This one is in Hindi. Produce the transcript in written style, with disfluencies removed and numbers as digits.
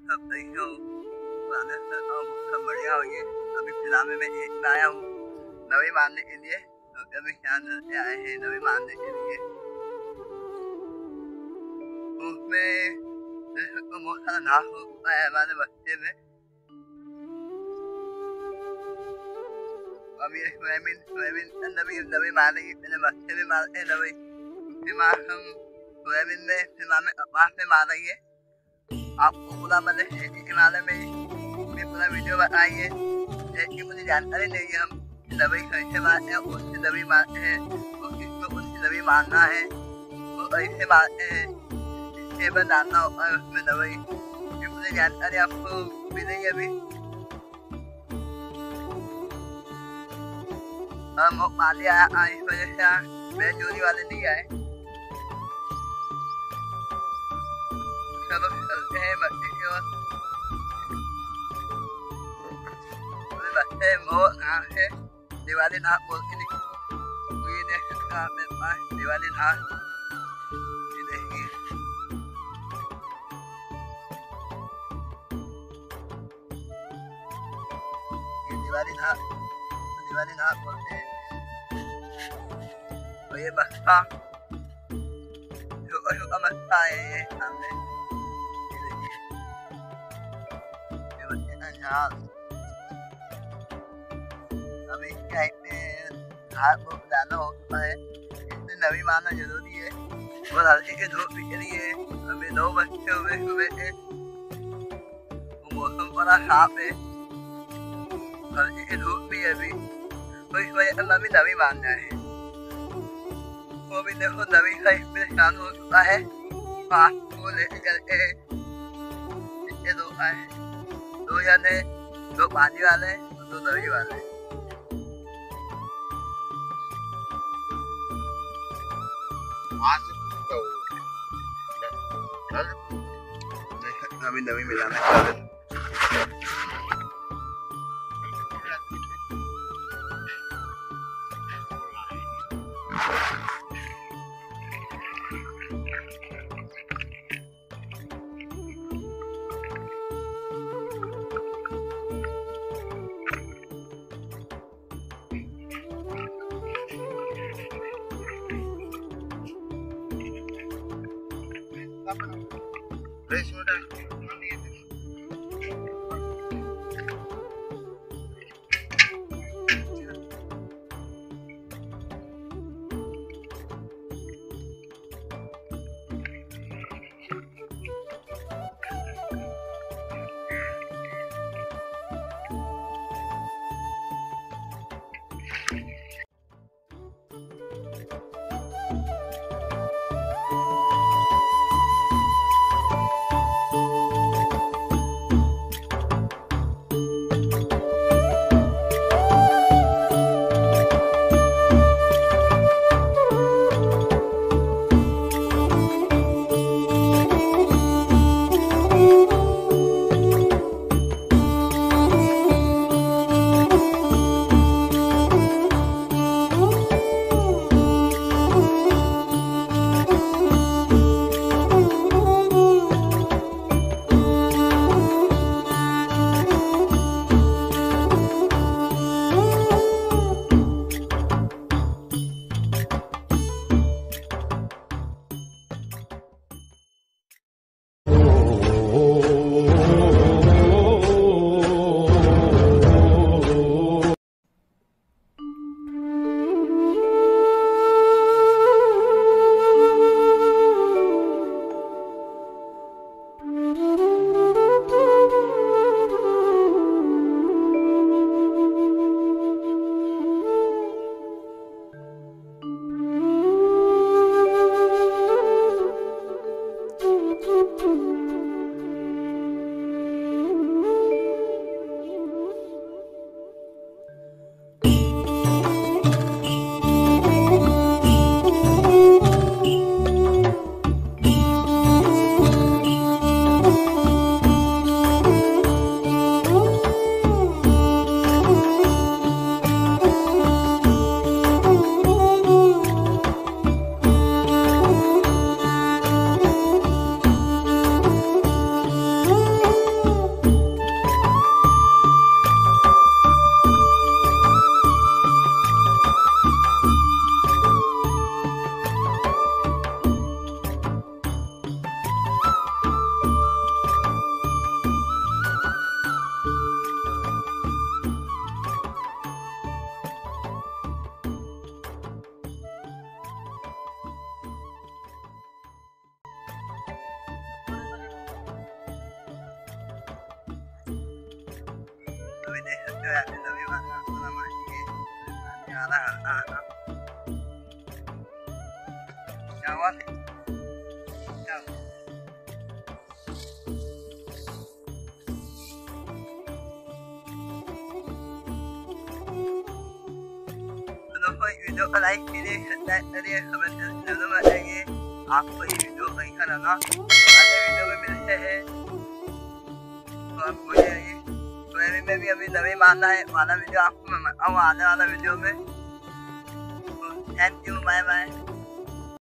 सब सही हो। पुराने से सब बढ़िया हो गए। अभी फिलहाल में मैं एक आया हूँ नवी मारने के लिए। तो अभी यहाँ से आए हैं नवी मारने के लिए। उसमें बहुत सारा नाश हो चुका है हमारे बच्चे में। अभी सोयाबीन नवी मारेंगे, पहले बच्चे में मारते हैं नवी, फिर हम सोयाबीन में फिर में कपास में मारेंगे। आपको पूरा मतलब खेती के बारे में पूरा वीडियो बताइए। खेती मुझे जानकारी नहीं है, हम दवाई कैसे मारते हैं, उसकी दवाई मारते हैं, उसकी दवाई मारना है, वो ऐसे मारते हैं, इसके बाद डालना होता है उसमें दवाई। ये मुझे जानकारी आपको मिलेगी अभी। हम पानी आया इस वजह से मेरे चोरी वाले नहीं आए। चलो चलते हैं बच्चे की ओर। बच्चे वो कहाँ है दिवाली नाथ बोल के कोई देख सकता है मेरे पास दिवाली नाथ। ये देखिए ये दिवाली नाथ बोलते हैं। तो ये बस्ता छोटा बस्ता है ये सामने। ये बच्चे का झाल अभी क्या घास को डालना होता है, इसलिए नवी मारना जरूरी है। और हल्की की धूप निकली है, अभी 2 बजे हुए सुबह के। मौसम बड़ा साफ है, हल्की की धूप भी है अभी, तो इस वजह से अभी नवी मारना है। वो भी देखो नवी का इसमें शान हो चुका है। फास्ट को लेके चलते हैं, इससे 2 आए, 2 जने, 2 पानी वाले और 2 नवी वाले। अभी नवी मिलाना नवी माता मानिए आना आना क्या बात है क्या वीडियो को लाइक कीजिए खबर जरूर बताइए आपको ये वीडियो कैसा लगा। अगले वीडियो में मिलते हैं तो आप मुझे में भी अभी नवी माता है वाला वीडियो आपको मैं आने वाला वीडियो में। तो थैंक यू बाय बाय।